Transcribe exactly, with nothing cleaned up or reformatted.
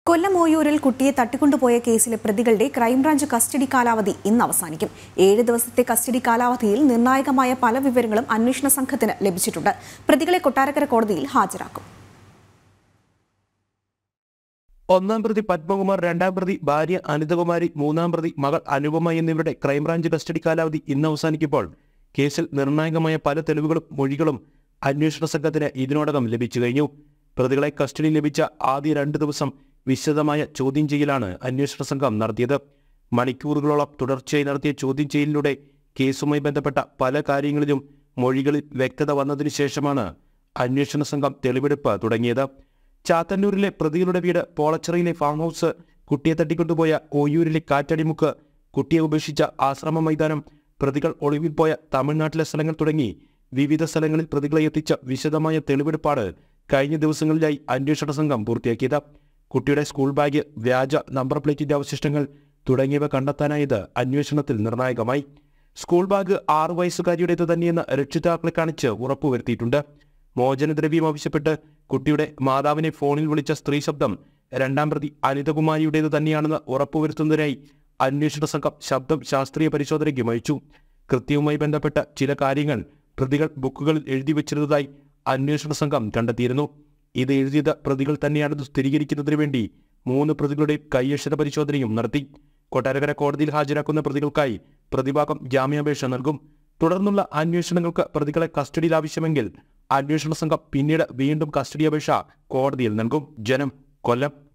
കൊല്ലം ഓയൂരിൽ കുട്ടിയെ തട്ടിക്കൊണ്ടുപോയ കേസിലെ പ്രതികളുടെ ക്രൈംബ്രാഞ്ച് കസ്റ്റഡി കാലാവധി ഇന്ന് അവസാനിക്കും. ഏഴ് ദിവസത്തെ കസ്റ്റഡി കാലാവധിയിൽ നിർണായകമായ പല വിവരങ്ങളും അന്വേഷണ സംഘത്തിന് ലഭിച്ചിട്ടുണ്ട്. പ്രതികളെ കൊട്ടാരക്കര കോടതിയിൽ ഹാജരാക്കും. ഒന്നാം പ്രതി പത്മകുമാർ, രണ്ടാം പ്രതി ഭാര്യ അനിതകുമാരി, മൂന്നാം പ്രതി മകൾ അനുപമ എന്നിവരുടെ ക്രൈംബ്രാഞ്ച് കസ്റ്റഡി കാലാവധി ഇന്ന് അവസാനിക്കുമ്പോൾ കേസിൽ നിർണായകമായ പല തെളിവുകളും മൊഴികളും അന്വേഷണ സംഘത്തിന് ഇതിനോടകം ലഭിച്ചു കഴിഞ്ഞു. പ്രതികളെ കസ്റ്റഡി ലഭിച്ച ആദ്യ രണ്ട് ദിവസം വിശദമായ ചോദ്യം ചെയ്യലാണ് അന്വേഷണ സംഘം നടത്തിയത്. മണിക്കൂറുകളോളം തുടർച്ചയായി നടത്തിയ ചോദ്യം ചെയ്യലിലൂടെ കേസുമായി ബന്ധപ്പെട്ട പല കാര്യങ്ങളിലും മൊഴികളിൽ വ്യക്തത വന്നതിനു ശേഷമാണ് അന്വേഷണ സംഘം തെളിവെടുപ്പ് തുടങ്ങിയത്. ചാത്തന്നൂരിലെ പ്രതികളുടെ വീട്, പോളച്ചിറയിലെ ഫാം ഹൗസ്, കുട്ടിയെ തട്ടിക്കൊണ്ടുപോയ ഓയൂരിലെ കാറ്റടിമുക്ക്, കുട്ടിയെ ഉപേക്ഷിച്ച ആശ്രമ മൈതാനം, പ്രതികൾ ഒളിവിൽ പോയ തമിഴ്നാട്ടിലെ സ്ഥലങ്ങൾ തുടങ്ങി വിവിധ സ്ഥലങ്ങളിൽ പ്രതികളെ എത്തിച്ച വിശദമായ തെളിവെടുപ്പാണ് കഴിഞ്ഞ ദിവസങ്ങളിലായി അന്വേഷണ സംഘം പൂർത്തിയാക്കിയത്. കുട്ടിയുടെ സ്കൂൾ ബാഗ്, വ്യാജ നമ്പർ പ്ലേറ്റിന്റെ അവശിഷ്ടങ്ങൾ തുടങ്ങിയവ കണ്ടെത്താനായത് അന്വേഷണത്തിൽ നിർണായകമായി. സ്കൂൾ ബാഗ് ആറു വയസ്സുകാരിയുടേത് തന്നെയെന്ന് രക്ഷിതാക്കളെ കാണിച്ച് ഉറപ്പുവരുത്തിയിട്ടുണ്ട്. മോചനദ്രവ്യം ആവശ്യപ്പെട്ട് കുട്ടിയുടെ മാതാവിനെ ഫോണിൽ വിളിച്ച സ്ത്രീ ശബ്ദം രണ്ടാം പ്രതി അനിതകുമാരിയുടേത് തന്നെയാണെന്ന് ഉറപ്പുവരുത്തുന്നതിനായി അന്വേഷണ സംഘം ശബ്ദം ശാസ്ത്രീയ പരിശോധനയ്ക്കും അയച്ചു. കൃത്യവുമായി ബന്ധപ്പെട്ട ചില കാര്യങ്ങൾ പ്രതികൾ ബുക്കുകളിൽ എഴുതി വച്ചിരുന്നതായി അന്വേഷണ സംഘം കണ്ടെത്തിയിരുന്നു. ഇത് എഴുതിയത് പ്രതികൾ തന്നെയാണെന്ന് സ്ഥിരീകരിക്കുന്നതിന് വേണ്ടി മൂന്ന് പ്രതികളുടെ കൈയക്ഷര പരിശോധനയും നടത്തി. കൊട്ടാരക്കര കോടതിയിൽ ഹാജരാക്കുന്ന പ്രതികൾക്കായി പ്രതിഭാഗം ജാമ്യാപേക്ഷ നൽകും. തുടർന്നുള്ള അന്വേഷണങ്ങൾക്ക് പ്രതികളെ കസ്റ്റഡിയിൽ ആവശ്യമെങ്കിൽ അന്വേഷണ സംഘം പിന്നീട് വീണ്ടും കസ്റ്റഡി അപേക്ഷ കോടതിയിൽ നൽകും. ജനം, കൊല്ലം.